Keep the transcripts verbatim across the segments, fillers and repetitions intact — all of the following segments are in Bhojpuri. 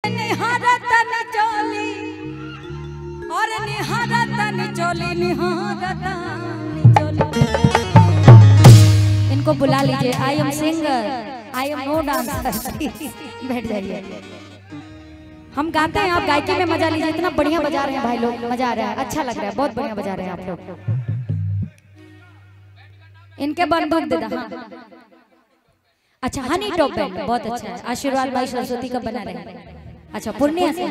निहारतन चोली और निहारतन चोली निहारतन चोली। इनको बुला लीजिए। I am singer, I am no dancer. बैठ जाइए। हम गाते हैं, आप गायकी में मजा लीजिए। इतना बढ़िया बजा रहे हैं भाई लोग, मजा आ रहा है, अच्छा लग रहा है, बहुत बढ़िया बजा रहे हैं आप लोग। इनके बंदूक दे दा। अच्छा, हनी टॉप बैंड बहुत अच्छा है। आशीर्वाद भाई सरस्वती का बना रहे हैं। अच्छा, पूर्णिया से।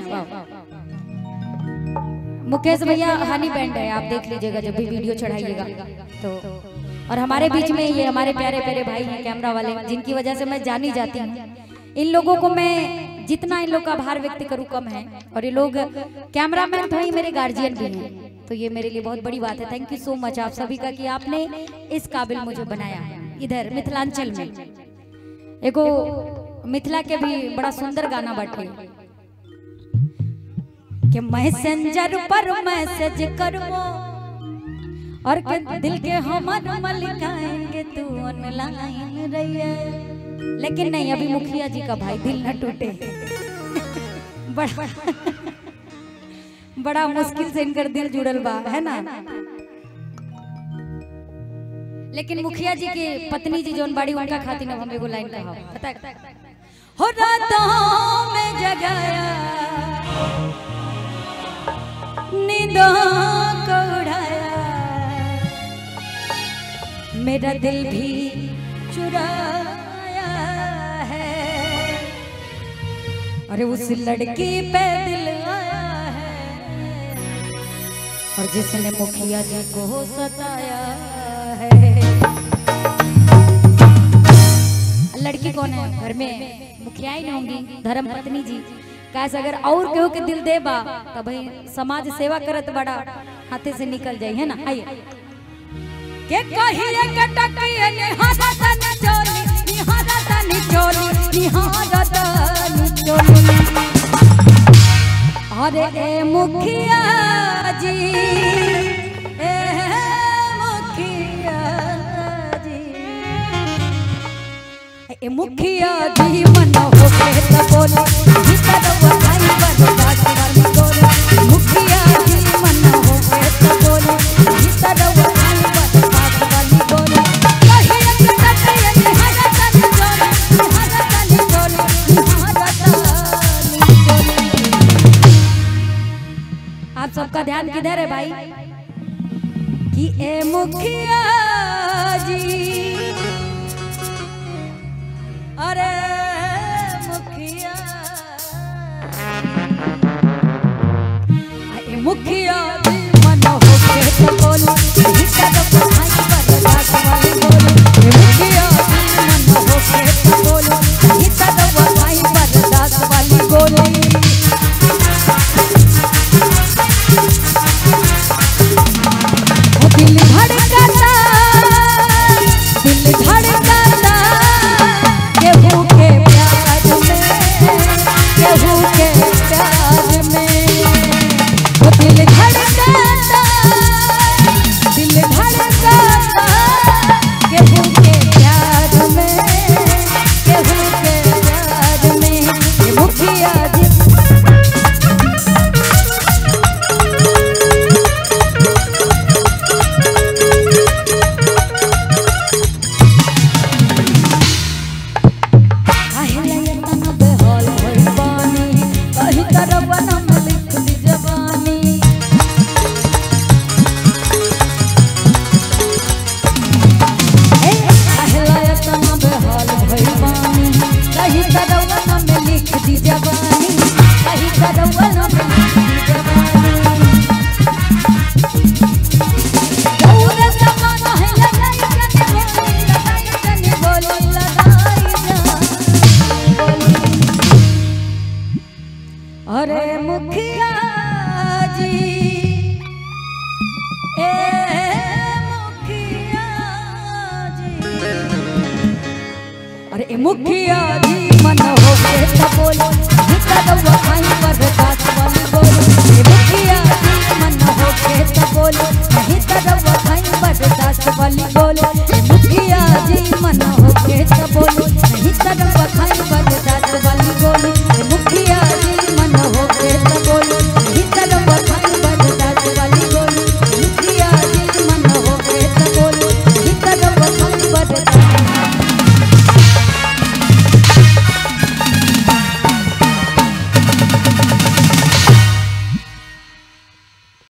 मुकेश भैया हनी बैंड है, आप देख लीजिएगा जब भी वीडियो चढ़ाइएगा तो। और हमारे बीच में ये हमारे प्यारे प्यारे भाई हैं कैमरा वाले, जिनकी वजह से मैं जानी जाती हूँ। इन लोगों को मैं जितना इन लोग का आभार व्यक्त करूँ कम है। और ये लोग कैमरामैन भाई मेरे गार्जियन भी हैं, तो ये मेरे लिए बहुत बड़ी बात है। थैंक यू सो मच आप सभी का कि आपने इस काबिल मुझे बनाया। इधर मिथिलांचल में एगो मिथिला के भी बड़ा सुंदर गाना बाटे कि मैसेंजर पर मैसेज करबो और के दिल के हमर मलिकाएंगे तू ऑनलाइन रहिए। लेकिन नहीं, अभी मुखिया जी का भाई दिल न टूटे। बड़ा बड़ा मुश्किल से इनकर दिल जुड़ल बा, है ना। लेकिन मुखिया जी की पत्नी जी जोन बाड़ी उनका खातिर हम एगो लाइन कहा पता है। हो रातों में जगाया नींदों को उड़ाया, मेरा दिल भी चुराया है। अरे उस लड़की पे दिल आया है और जिसने मुखिया जी को सताया है। लड़की कौन है? घर में मुखिया ही नहीं होंगी, धर्म पत्नी जी। कैसे अगर और केहू के दिल देबा तो भाई समाज सेवा करत बड़ा हाथे से निकल जाए, है ना। आइए के कहिए कटकिए निहारतन चोली निहारतन चोली निहारतन चोली। अरे ए मुखिया जी, ए मुखिया जी, ए मुखिया जी मन हो के त बोले भीतर वहाई बरदास वाली बोले। मुखिया जी मन हो के त बोले भीतर वहाई बरदास वाली बोले। कहिए कटकिए निहारतन चोली निहारतन चोली निहारतन चोली। आप सबका ध्यान किधर है भाई कि ए मुखिया जी, अरे मुखिया ए मुखिया जी मन हो के तो बोलो भीतर वहाई बरदास वाली बोले। ए मुखिया जी मन हो के तो बोलो भीतर वहाई बरदास वाली बोले। दिल धड़कता दिल धड़कता केहू के प्यार में, केहू के प्यार में। वो दिल धड़कता दिल धड़कता केहू के प्यार में, केहू के प्यार में। मुखिया जी अरे मुखिया जी, ए मुखिया जी, अरे मुखिया जी मन हो के त बोलो भीतर वहाई बरदास वाली बोले। मुखिया जी मन हो के त बोलो भीतर वहाई बरदास वाली बोले। मुखिया जी मन हो के त बोलो भीतर वहाई